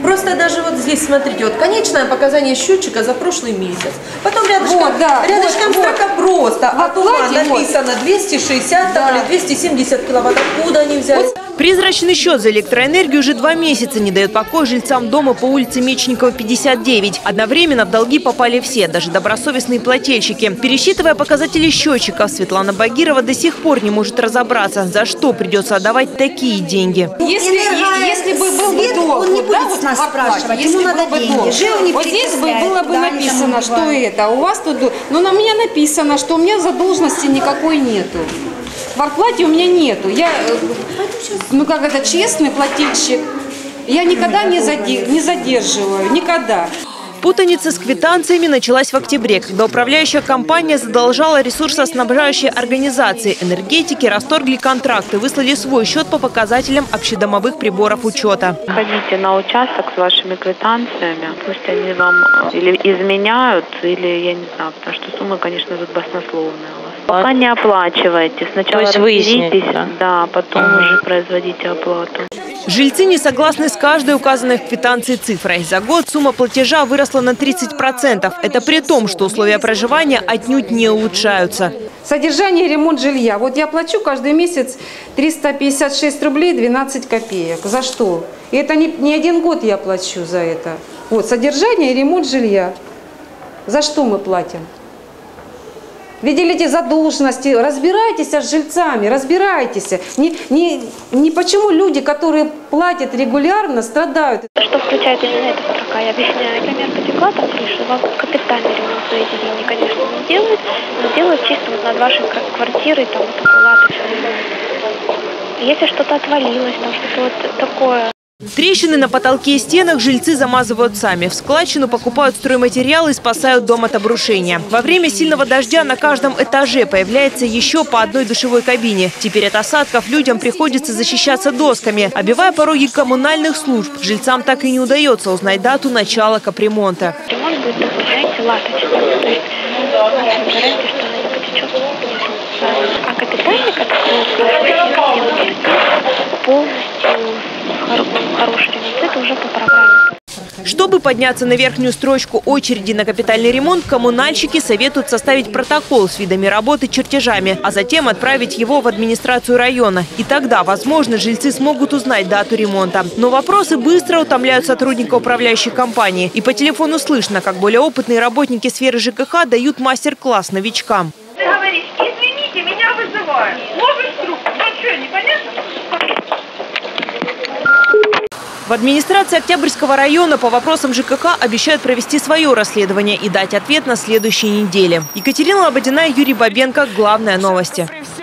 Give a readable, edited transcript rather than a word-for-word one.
Просто даже вот здесь, смотрите, вот конечное показание счетчика за прошлый месяц. Потом рядышком, вот, да, рядышком строка просто. А то написано 260 да. или 270 киловатт. Откуда они взяли? Призрачный счет за электроэнергию уже 2 месяца не дает покоя жильцам дома по улице Мечникова, 59. Одновременно в долги попали все, даже добросовестные плательщики. Пересчитывая показатели счетчиков, Светлана Багирова до сих пор не может разобраться, за что придется отдавать такие деньги. Если бы был бы долг, он не будет нас спрашивать, ему надо деньги. Вот здесь было бы написано, что это. У вас тут, но на меня написано, что у меня задолженности никакой нету. В квартплате у меня нету. Я, честный плательщик. Я никогда не задерживаю, никогда. Путаница с квитанциями началась в октябре, когда управляющая компания задолжала ресурсоснабжающие организации энергетики, расторгли контракты, выслали свой счет по показателям общедомовых приборов учета. Ходите на участок с вашими квитанциями, пусть они вам или изменяют, или я не знаю, потому что суммы, конечно, тут баснословные у вас. Пока не оплачивайте, сначала разберитесь, да, потом уже производите оплату. Жильцы не согласны с каждой указанной в квитанции цифрой. За год сумма платежа выросла на 30%. Это при том, что условия проживания отнюдь не улучшаются. Содержание и ремонт жилья. Вот я плачу каждый месяц 356 рублей 12 копеек. За что? И это не один год я плачу за это. Вот, содержание и ремонт жилья. За что мы платим? Видели эти задолженности, разбирайтесь с жильцами, разбирайтесь. Не почему люди, которые платят регулярно, страдают. Что включает именно эта строка, я объясняю. Например, потекла там крыша, вам капитальный ремонт за эти деньги, конечно, не делают, но делают чисто вот над вашей квартирой, там вот такой латочный. Если что-то отвалилось, там что-то вот такое. Трещины на потолке и стенах жильцы замазывают сами. В складчину покупают стройматериалы и спасают дом от обрушения. Во время сильного дождя на каждом этаже появляется еще по одной душевой кабине. Теперь от осадков людям приходится защищаться досками. Обивая пороги коммунальных служб, жильцам так и не удается узнать дату начала капремонта. Ремонт будет назначать латочный, то есть гарантия, что она не потечет. А капитальный, который полностью хороший ремонт, это уже по программе. Чтобы подняться на верхнюю строчку очереди на капитальный ремонт, коммунальщики советуют составить протокол с видами работы, чертежами, а затем отправить его в администрацию района. И тогда, возможно, жильцы смогут узнать дату ремонта. Но вопросы быстро утомляют сотрудника управляющей компании. И по телефону слышно, как более опытные работники сферы ЖКХ дают мастер-класс новичкам. Ты говоришь, извините, меня вызывают. Ложишь трубку, ну что, непонятно? В администрации Октябрьского района по вопросам ЖКХ обещают провести свое расследование и дать ответ на следующей неделе. Екатерина Лободина, Юрий Бабенко. Главные новости.